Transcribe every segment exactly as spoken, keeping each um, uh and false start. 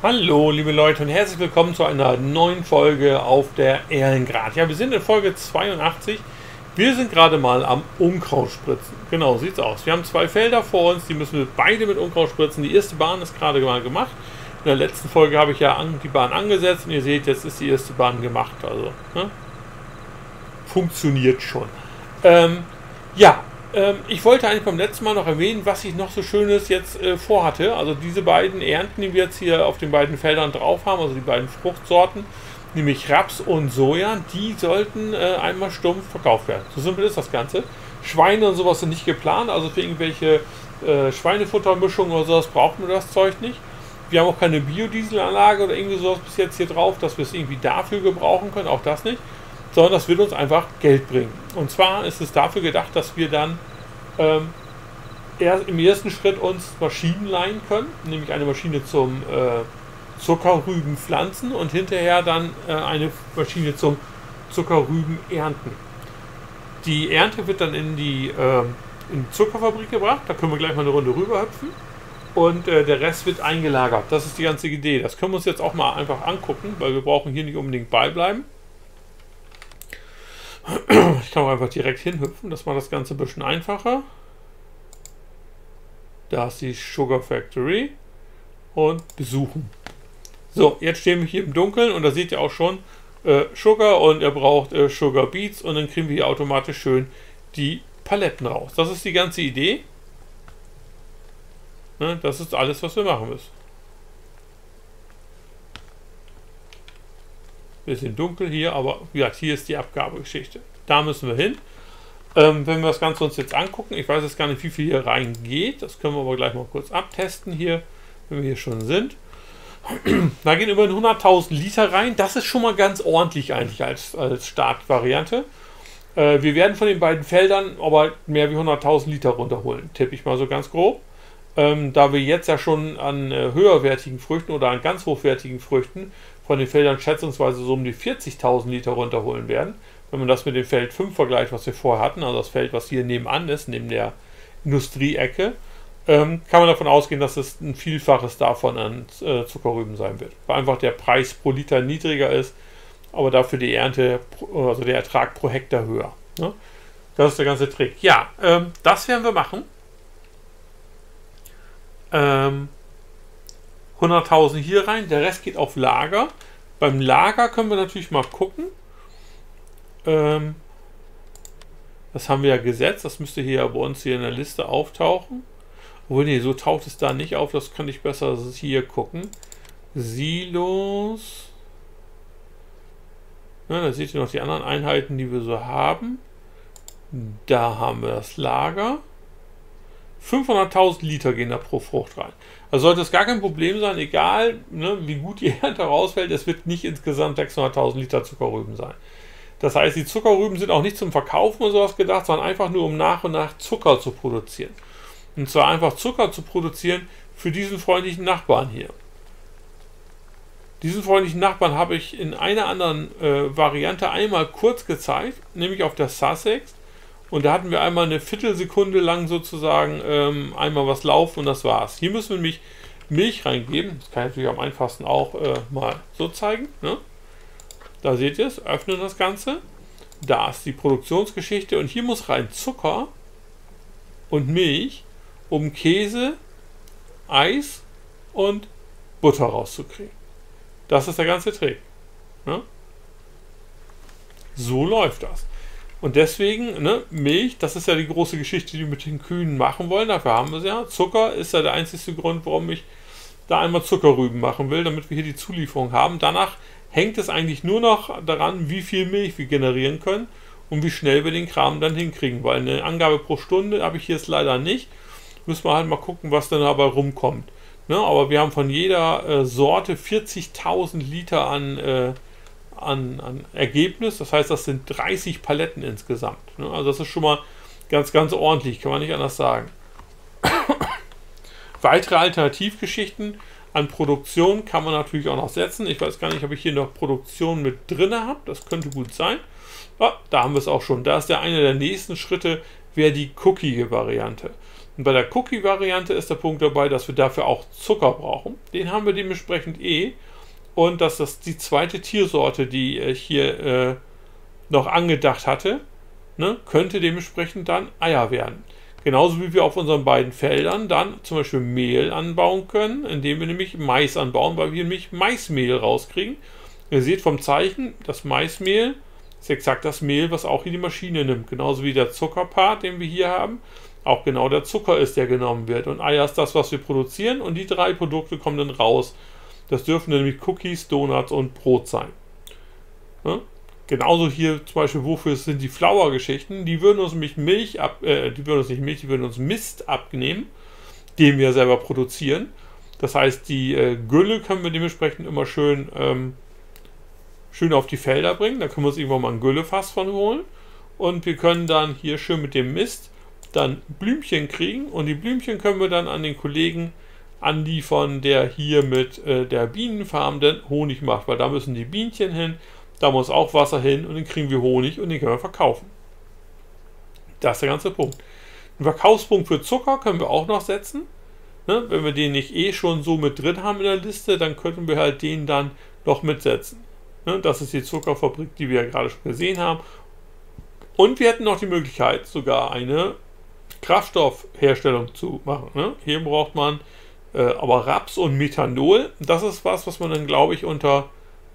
Hallo liebe Leute und herzlich willkommen zu einer neuen Folge auf der Erlengrad. Ja, wir sind in Folge zweiundachtzig. Wir sind gerade mal am Unkraut spritzen. Genau, sieht's aus. Wir haben zwei Felder vor uns, die müssen wir beide mit Unkraut spritzen. Die erste Bahn ist gerade mal gemacht. In der letzten Folge habe ich ja an, die Bahn angesetzt und ihr seht, jetzt ist die erste Bahn gemacht. Also, ne? Funktioniert schon. Ähm, ja, ich wollte eigentlich beim letzten Mal noch erwähnen, was ich noch so Schönes jetzt äh, vorhatte. Also diese beiden Ernten, die wir jetzt hier auf den beiden Feldern drauf haben, also die beiden Fruchtsorten, nämlich Raps und Soja, die sollten äh, einmal stumpf verkauft werden. So simpel ist das Ganze. Schweine und sowas sind nicht geplant, also für irgendwelche äh, Schweinefuttermischungen oder sowas brauchen wir das Zeug nicht. Wir haben auch keine Biodieselanlage oder irgendwie sowas bis jetzt hier drauf, dass wir es irgendwie dafür gebrauchen können, auch das nicht. Sondern das wird uns einfach Geld bringen. Und zwar ist es dafür gedacht, dass wir dann ähm, erst im ersten Schritt uns Maschinen leihen können, nämlich eine Maschine zum äh, Zuckerrüben pflanzen und hinterher dann äh, eine Maschine zum Zuckerrüben ernten. Die Ernte wird dann in die, äh, in die Zuckerfabrik gebracht, da können wir gleich mal eine Runde rüber hüpfen. Und äh, der Rest wird eingelagert. Das ist die ganze Idee. Das können wir uns jetzt auch mal einfach angucken, weil wir brauchen hier nicht unbedingt beibleiben. Ich kann auch einfach direkt hinhüpfen, das macht das Ganze ein bisschen einfacher. Da ist die Sugar Factory und besuchen. So, jetzt stehen wir hier im Dunkeln und da seht ihr auch schon äh, Sugar und er braucht äh, Sugar Beets und dann kriegen wir hier automatisch schön die Paletten raus. Das ist die ganze Idee. Ne, das ist alles, was wir machen müssen. Bisschen dunkel hier, aber wie gesagt, hier ist die Abgabegeschichte. Da müssen wir hin. Ähm, wenn wir das Ganze uns jetzt angucken, ich weiß jetzt gar nicht, wie viel hier reingeht. Das können wir aber gleich mal kurz abtesten hier, wenn wir hier schon sind. Da gehen über hunderttausend Liter rein. Das ist schon mal ganz ordentlich eigentlich als, als Startvariante. Äh, wir werden von den beiden Feldern aber mehr wie hunderttausend Liter runterholen, tippe ich mal so ganz grob. Ähm, da wir jetzt ja schon an äh, höherwertigen Früchten oder an ganz hochwertigen Früchten von den Feldern schätzungsweise so um die vierzigtausend Liter runterholen werden. Wenn man das mit dem Feld fünf vergleicht, was wir vorher hatten, also das Feld, was hier nebenan ist, neben der Industrieecke, ähm, kann man davon ausgehen, dass es ein Vielfaches davon an äh, Zuckerrüben sein wird. Weil einfach der Preis pro Liter niedriger ist, aber dafür die Ernte, also der Ertrag pro Hektar höher. Ne? Das ist der ganze Trick. Ja, ähm, das werden wir machen. Ähm, hunderttausend hier rein, der Rest geht auf Lager. Beim Lager können wir natürlich mal gucken. Ähm, das haben wir ja gesetzt, das müsste hier bei uns hier in der Liste auftauchen. Obwohl, nee, so taucht es da nicht auf, das kann ich besser hier gucken. Silos. Ja, da seht ihr noch die anderen Einheiten, die wir so haben. Da haben wir das Lager. fünfhunderttausend Liter gehen da pro Frucht rein. Also sollte es gar kein Problem sein, egal ne, wie gut die Ernte rausfällt, es wird nicht insgesamt sechshunderttausend Liter Zuckerrüben sein. Das heißt, die Zuckerrüben sind auch nicht zum Verkaufen oder sowas gedacht, sondern einfach nur, um nach und nach Zucker zu produzieren. Und zwar einfach Zucker zu produzieren für diesen freundlichen Nachbarn hier. Diesen freundlichen Nachbarn habe ich in einer anderen äh, Variante einmal kurz gezeigt, nämlich auf der Sussex. Und da hatten wir einmal eine Viertelsekunde lang sozusagen ähm, einmal was laufen und das war's. Hier müssen wir nämlich Milch reingeben. Das kann ich natürlich am einfachsten auch äh, mal so zeigen. Ne? Da seht ihr es, öffnen das Ganze. Da ist die Produktionsgeschichte und hier muss rein Zucker und Milch, um Käse, Eis und Butter rauszukriegen. Das ist der ganze Trick. Ne? So läuft das. Und deswegen, ne, Milch, das ist ja die große Geschichte, die wir mit den Kühen machen wollen. Dafür haben wir es ja. Zucker ist ja der einzige Grund, warum ich da einmal Zuckerrüben machen will, damit wir hier die Zulieferung haben. Danach hängt es eigentlich nur noch daran, wie viel Milch wir generieren können und wie schnell wir den Kram dann hinkriegen. Weil eine Angabe pro Stunde habe ich hier jetzt leider nicht. Müssen wir halt mal gucken, was dann dabei rumkommt. Ne, aber wir haben von jeder äh, Sorte vierzigtausend Liter an äh, An, an Ergebnis, das heißt, das sind dreißig Paletten insgesamt. Ne? Also das ist schon mal ganz, ganz ordentlich, kann man nicht anders sagen. Weitere Alternativgeschichten an Produktion kann man natürlich auch noch setzen. Ich weiß gar nicht, ob ich hier noch Produktion mit drin habe, das könnte gut sein. Ja, da haben wir es auch schon. Da ist der eine der nächsten Schritte, wäre die cookige Variante. Und bei der Cookie-Variante ist der Punkt dabei, dass wir dafür auch Zucker brauchen. Den haben wir dementsprechend eh. Und dass das die zweite Tiersorte, die ich hier äh, noch angedacht hatte, ne, könnte dementsprechend dann Eier werden. Genauso wie wir auf unseren beiden Feldern dann zum Beispiel Mehl anbauen können, indem wir nämlich Mais anbauen, weil wir nämlich Maismehl rauskriegen. Ihr seht vom Zeichen, das Maismehl ist exakt das Mehl, was auch hier die Maschine nimmt. Genauso wie der Zuckerpart, den wir hier haben, auch genau der Zucker ist, der genommen wird. Und Eier ist das, was wir produzieren, und die drei Produkte kommen dann raus. Das dürfen nämlich Cookies, Donuts und Brot sein. Ne? Genauso hier zum Beispiel, wofür sind die Flour-Geschichten? Die würden uns nämlich Milch ab, äh, die würden uns nicht Milch, die würden uns Mist abnehmen, den wir selber produzieren. Das heißt, die äh, Gülle können wir dementsprechend immer schön, ähm, schön auf die Felder bringen. Da können wir uns irgendwann mal ein Güllefass von holen. Und wir können dann hier schön mit dem Mist dann Blümchen kriegen. Und die Blümchen können wir dann an den Kollegen anliefern, der hier mit äh, der Bienenfarm den Honig macht. Weil da müssen die Bienchen hin. Da muss auch Wasser hin und dann kriegen wir Honig und den können wir verkaufen. Das ist der ganze Punkt. Einen Verkaufspunkt für Zucker können wir auch noch setzen. Ne? Wenn wir den nicht eh schon so mit drin haben in der Liste, dann könnten wir halt den dann noch mitsetzen. Ne? Das ist die Zuckerfabrik, die wir ja gerade schon gesehen haben. Und wir hätten noch die Möglichkeit, sogar eine Kraftstoffherstellung zu machen. Ne? Hier braucht man äh, aber Raps und Methanol. Das ist was, was man dann, glaube ich, unter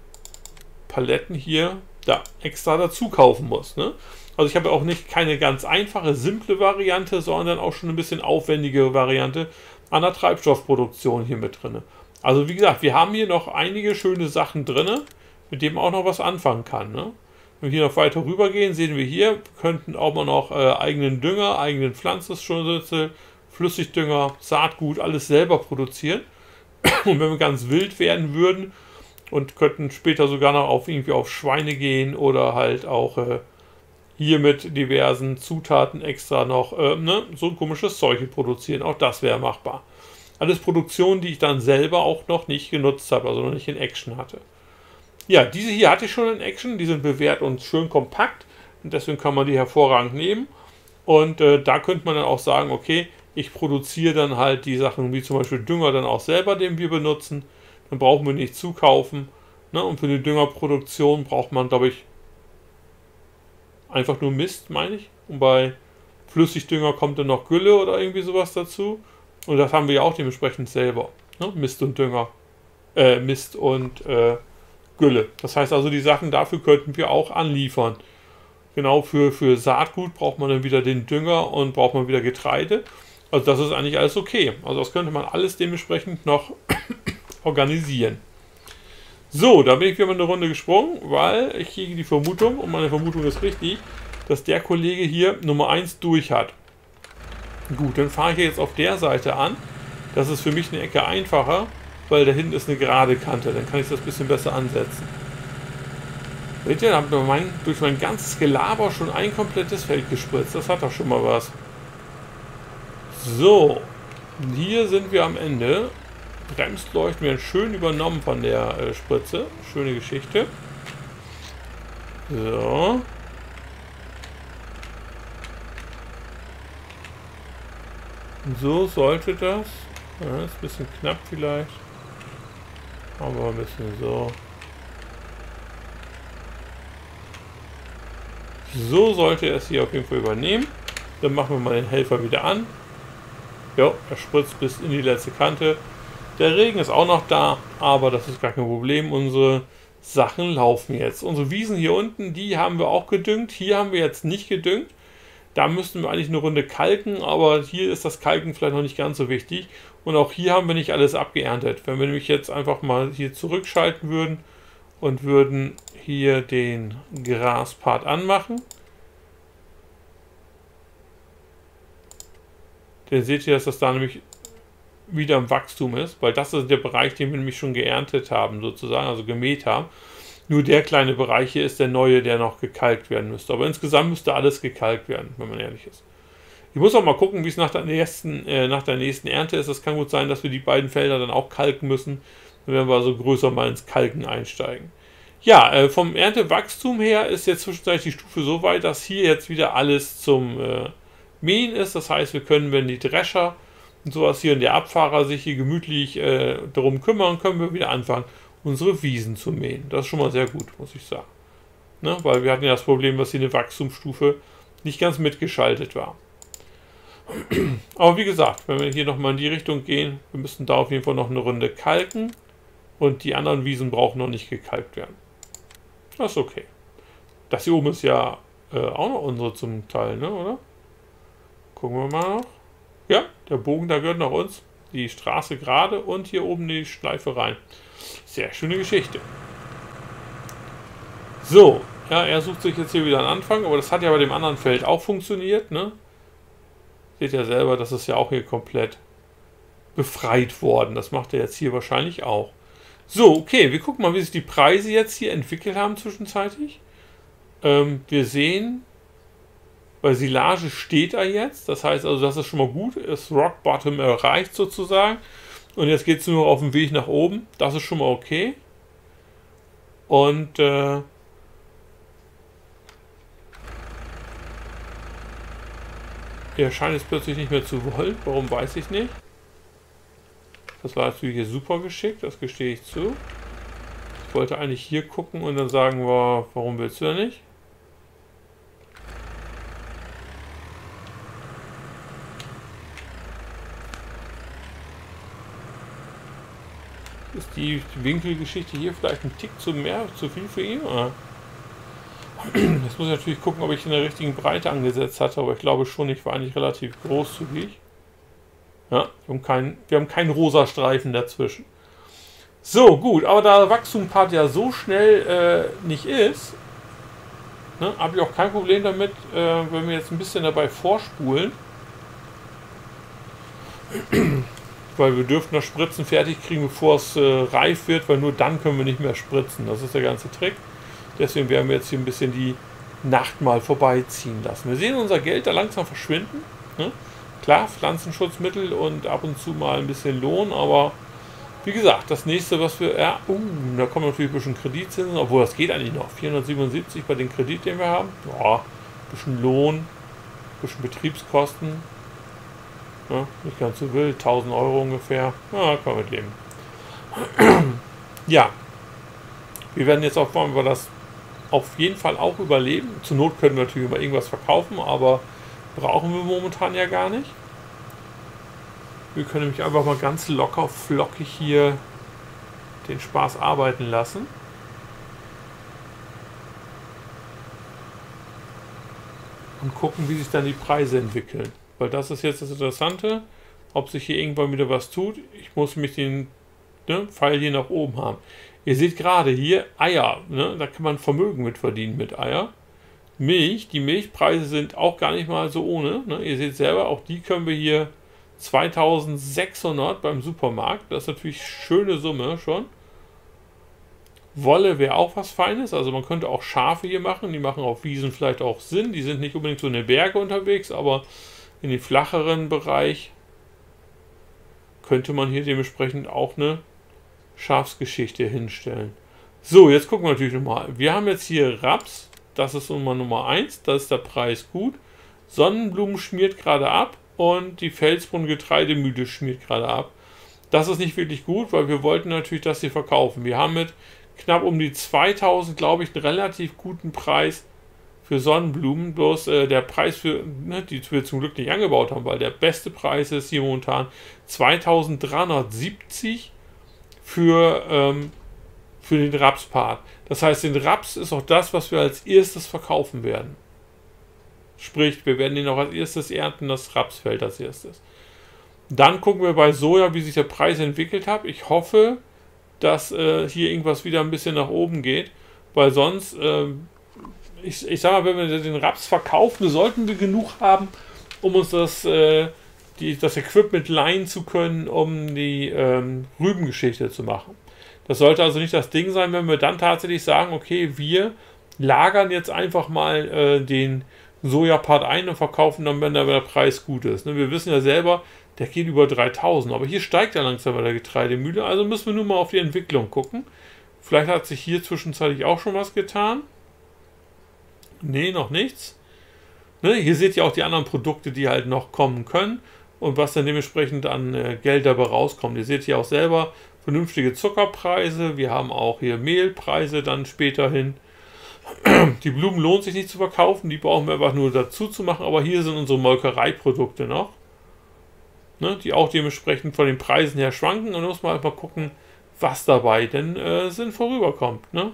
Paletten hier da extra dazu kaufen muss. Ne? Also ich habe auch nicht keine ganz einfache, simple Variante, sondern auch schon ein bisschen aufwendige Variante an der Treibstoffproduktion hier mit drin. Also wie gesagt, wir haben hier noch einige schöne Sachen drin, mit denen man auch noch was anfangen kann. Ne? Wenn wir hier noch weiter rüber gehen, sehen wir hier, wir könnten auch mal noch äh, eigenen Dünger, eigenen Pflanzenschutz, Flüssigdünger, Saatgut, alles selber produzieren. Und wenn wir ganz wild werden würden, und könnten später sogar noch auf irgendwie auf Schweine gehen oder halt auch äh, hier mit diversen Zutaten extra noch äh, ne, so ein komisches Zeug produzieren. Auch das wäre machbar. Alles Produktionen, die ich dann selber auch noch nicht genutzt habe, also noch nicht in Action hatte. Ja, diese hier hatte ich schon in Action. Die sind bewährt und schön kompakt. Und deswegen kann man die hervorragend nehmen. Und äh, da könnte man dann auch sagen, okay, ich produziere dann halt die Sachen wie zum Beispiel Dünger dann auch selber, den wir benutzen. Dann brauchen wir nicht zukaufen. Ne? Und für die Düngerproduktion braucht man, glaube ich, einfach nur Mist, meine ich. Und bei Flüssigdünger kommt dann noch Gülle oder irgendwie sowas dazu. Und das haben wir ja auch dementsprechend selber. Ne? Mist und Dünger. Äh, Mist und äh, Gülle. Das heißt also, die Sachen dafür könnten wir auch anliefern. Genau, für, für Saatgut braucht man dann wieder den Dünger und braucht man wieder Getreide. Also das ist eigentlich alles okay. Also das könnte man alles dementsprechend noch organisieren. So, da bin ich wieder mal eine Runde gesprungen, weil ich kriege die Vermutung, und meine Vermutung ist richtig, dass der Kollege hier Nummer eins durch hat. Gut, dann fahre ich jetzt auf der Seite an. Das ist für mich eine Ecke einfacher, weil da hinten ist eine gerade Kante. Dann kann ich das ein bisschen besser ansetzen. Seht ihr, da habe ich mein, durch mein ganzes Gelaber schon ein komplettes Feld gespritzt. Das hat doch schon mal was. So, hier sind wir am Ende. Bremsleuchten werden schön übernommen von der äh, Spritze. Schöne Geschichte. So. So sollte das. Ja, ist ein bisschen knapp vielleicht. Aber ein bisschen so. So sollte es hier auf jeden Fall übernehmen. Dann machen wir mal den Helfer wieder an. Ja, er spritzt bis in die letzte Kante. Der Regen ist auch noch da, aber das ist gar kein Problem. Unsere Sachen laufen jetzt. Unsere Wiesen hier unten, die haben wir auch gedüngt. Hier haben wir jetzt nicht gedüngt. Da müssten wir eigentlich eine Runde kalken, aber hier ist das Kalken vielleicht noch nicht ganz so wichtig. Und auch hier haben wir nicht alles abgeerntet. Wenn wir nämlich jetzt einfach mal hier zurückschalten würden und würden hier den Graspart anmachen, dann seht ihr, dass das da nämlich wieder im Wachstum ist, weil das ist der Bereich, den wir nämlich schon geerntet haben, sozusagen, also gemäht haben. Nur der kleine Bereich hier ist der neue, der noch gekalkt werden müsste. Aber insgesamt müsste alles gekalkt werden, wenn man ehrlich ist. Ich muss auch mal gucken, wie es nach der nächsten, äh, nach der nächsten Ernte ist. Es kann gut sein, dass wir die beiden Felder dann auch kalken müssen. Dann werden wir also größer mal ins Kalken einsteigen. Ja, äh, vom Erntewachstum her ist jetzt zwischenzeitlich die Stufe so weit, dass hier jetzt wieder alles zum äh, Mähen ist. Das heißt, wir können, wenn die Drescher und sowas hier und der Abfahrer sich hier gemütlich äh, darum kümmern, können wir wieder anfangen, unsere Wiesen zu mähen. Das ist schon mal sehr gut, muss ich sagen. Ne? Weil wir hatten ja das Problem, dass hier eine Wachstumsstufe nicht ganz mitgeschaltet war. Aber wie gesagt, wenn wir hier nochmal in die Richtung gehen, wir müssen da auf jeden Fall noch eine Runde kalken und die anderen Wiesen brauchen noch nicht gekalkt werden. Das ist okay. Das hier oben ist ja äh, auch noch unsere zum Teil, ne, oder? Gucken wir mal noch. Ja, der Bogen, da gehört noch uns. Die Straße gerade und hier oben die Schleife rein. Sehr schöne Geschichte. So, ja, er sucht sich jetzt hier wieder einen Anfang, aber das hat ja bei dem anderen Feld auch funktioniert, ne? Seht ja selber, das ist ja auch hier komplett befreit worden. Das macht er jetzt hier wahrscheinlich auch. So, okay, wir gucken mal, wie sich die Preise jetzt hier entwickelt haben zwischenzeitlich. Ähm, wir sehen, bei Silage steht er jetzt. Das heißt also, das ist schon mal gut. Ist Rock Bottom erreicht sozusagen. Und jetzt geht es nur auf dem Weg nach oben. Das ist schon mal okay. Und äh, er scheint es plötzlich nicht mehr zu wollen. Warum, weiß ich nicht. Das war natürlich hier super geschickt. Das gestehe ich zu. Ich wollte eigentlich hier gucken und dann sagen wir, warum willst du denn nicht? Ist die Winkelgeschichte hier vielleicht ein Tick zu mehr, zu viel für ihn? Oder? Jetzt muss ich natürlich gucken, ob ich in der richtigen Breite angesetzt hatte, aber ich glaube schon, ich war eigentlich relativ großzügig. Ja, wir haben keinen, wir haben keinen rosa Streifen dazwischen. So, gut, aber da der Wachstumspart ja so schnell äh, nicht ist, ne, habe ich auch kein Problem damit, äh, wenn wir jetzt ein bisschen dabei vorspulen. Weil wir dürfen das Spritzen fertig kriegen, bevor es äh, reif wird, weil nur dann können wir nicht mehr spritzen. Das ist der ganze Trick. Deswegen werden wir jetzt hier ein bisschen die Nacht mal vorbeiziehen lassen. Wir sehen unser Geld da langsam verschwinden. Ne? Klar, Pflanzenschutzmittel und ab und zu mal ein bisschen Lohn, aber wie gesagt, das nächste, was wir... Ja, uh, da kommen natürlich ein bisschen Kreditzinsen, obwohl das geht eigentlich noch. vierhundertsiebenundsiebzig bei den Kredit, den wir haben. Ja, ein bisschen Lohn, ein bisschen Betriebskosten. Ja, nicht ganz so wild, tausend Euro ungefähr. Ja, kann man mit leben. Ja, wir werden jetzt auch, wollen wir das auf jeden Fall auch überleben. Zur Not können wir natürlich immer irgendwas verkaufen, aber brauchen wir momentan ja gar nicht. Wir können nämlich einfach mal ganz locker, flockig hier den Spaß arbeiten lassen. Und gucken, wie sich dann die Preise entwickeln. Weil das ist jetzt das Interessante, ob sich hier irgendwann wieder was tut. Ich muss mich den ne, Pfeil hier nach oben haben. Ihr seht gerade hier Eier, ne, da kann man Vermögen mit verdienen mit Eier. Milch, die Milchpreise sind auch gar nicht mal so ohne. Ne. Ihr seht selber, auch die können wir hier zweitausendsechshundert beim Supermarkt. Das ist natürlich eine schöne Summe schon. Wolle wäre auch was Feines, also man könnte auch Schafe hier machen. Die machen auf Wiesen vielleicht auch Sinn. Die sind nicht unbedingt so in den Bergen unterwegs, aber in den flacheren Bereich könnte man hier dementsprechend auch eine Schafsgeschichte hinstellen. So, jetzt gucken wir natürlich nochmal. Wir haben jetzt hier Raps, das ist Nummer Nummer eins, da ist der Preis gut. Sonnenblumen schmiert gerade ab und die Felsbrunnen-Getreidemühle schmiert gerade ab. Das ist nicht wirklich gut, weil wir wollten natürlich das hier verkaufen. Wir haben mit knapp um die zweitausend, glaube ich, einen relativ guten Preis für Sonnenblumen, bloß äh, der Preis, für, ne, die wir zum Glück nicht angebaut haben, weil der beste Preis ist hier momentan zweitausenddreihundertsiebzig für, ähm, für den Rapspart. Das heißt, den Raps ist auch das, was wir als erstes verkaufen werden. Sprich, wir werden den auch als erstes ernten, das Rapsfeld als erstes. Dann gucken wir bei Soja, wie sich der Preis entwickelt hat. Ich hoffe, dass äh, hier irgendwas wieder ein bisschen nach oben geht, weil sonst... Äh, Ich, ich sag mal, wenn wir den Raps verkaufen, sollten wir genug haben, um uns das, äh, die, das Equipment leihen zu können, um die ähm, Rübengeschichte zu machen. Das sollte also nicht das Ding sein, wenn wir dann tatsächlich sagen, okay, wir lagern jetzt einfach mal äh, den Sojapart ein und verkaufen dann, wenn der Preis gut ist. Ne, wir wissen ja selber, der geht über dreitausend, aber hier steigt ja langsam bei der Getreidemühle, also müssen wir nur mal auf die Entwicklung gucken. Vielleicht hat sich hier zwischenzeitlich auch schon was getan. Nee, noch nichts. Ne, hier seht ihr auch die anderen Produkte, die halt noch kommen können und was dann dementsprechend an äh, Geld dabei rauskommt. Ihr seht hier auch selber vernünftige Zuckerpreise. Wir haben auch hier Mehlpreise dann später hin. Die Blumen lohnt sich nicht zu verkaufen, die brauchen wir einfach nur dazu zu machen. Aber hier sind unsere Molkereiprodukte noch, ne, die auch dementsprechend von den Preisen her schwanken. Und da muss man einfach gucken, was dabei denn äh, Sinn vorüberkommt. Ne?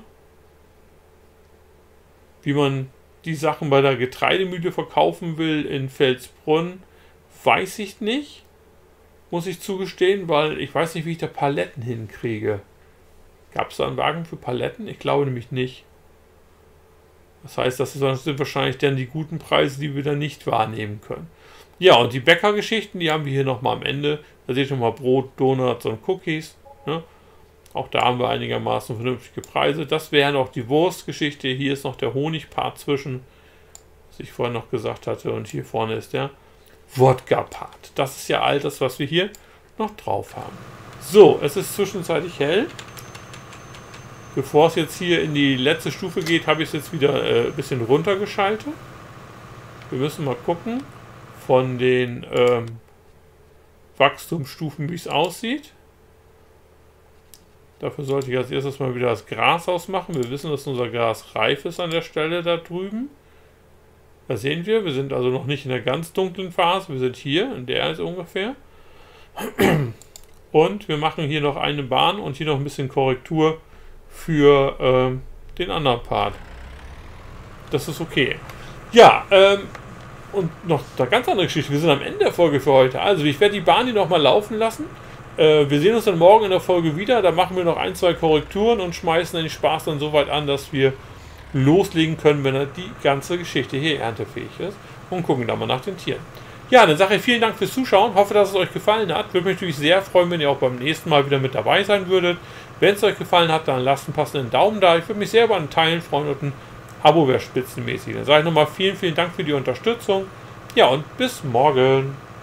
Wie man die Sachen bei der Getreidemühle verkaufen will in Felsbrunn, weiß ich nicht. Muss ich zugestehen, weil ich weiß nicht, wie ich da Paletten hinkriege. Gab es da einen Wagen für Paletten? Ich glaube nämlich nicht. Das heißt, das sind wahrscheinlich dann die guten Preise, die wir dann nicht wahrnehmen können. Ja, und die Bäckergeschichten, die haben wir hier nochmal am Ende. Da seht ihr nochmal Brot, Donuts und Cookies. Ne? Auch da haben wir einigermaßen vernünftige Preise. Das wäre noch die Wurstgeschichte. Hier ist noch der Honigpart zwischen, was ich vorhin noch gesagt hatte. Und hier vorne ist der Wodka-Part. Das ist ja all das, was wir hier noch drauf haben. So, es ist zwischenzeitlich hell. Bevor es jetzt hier in die letzte Stufe geht, habe ich es jetzt wieder äh, ein bisschen runtergeschaltet. Wir müssen mal gucken von den ähm, Wachstumsstufen, wie es aussieht. Dafür sollte ich als erstes mal wieder das Gras ausmachen. Wir wissen, dass unser Gras reif ist an der Stelle da drüben. Da sehen wir, wir sind also noch nicht in der ganz dunklen Phase. Wir sind hier, in der ist ungefähr. Und wir machen hier noch eine Bahn und hier noch ein bisschen Korrektur für ähm, den anderen Part. Das ist okay. Ja, ähm, und noch eine ganz andere Geschichte. Wir sind am Ende der Folge für heute. Also ich werde die Bahn hier nochmal laufen lassen. Äh, wir sehen uns dann morgen in der Folge wieder. Da machen wir noch ein, zwei Korrekturen und schmeißen den Spaß dann so weit an, dass wir loslegen können, wenn er die ganze Geschichte hier erntefähig ist. Und gucken dann mal nach den Tieren. Ja, dann sage ich vielen Dank fürs Zuschauen. Hoffe, dass es euch gefallen hat. Würde mich natürlich sehr freuen, wenn ihr auch beim nächsten Mal wieder mit dabei sein würdet. Wenn es euch gefallen hat, dann lasst einen passenden Daumen da. Ich würde mich sehr über einen Teilen freuen und ein Abo wäre spitzenmäßig. Dann sage ich nochmal vielen, vielen Dank für die Unterstützung. Ja, und bis morgen.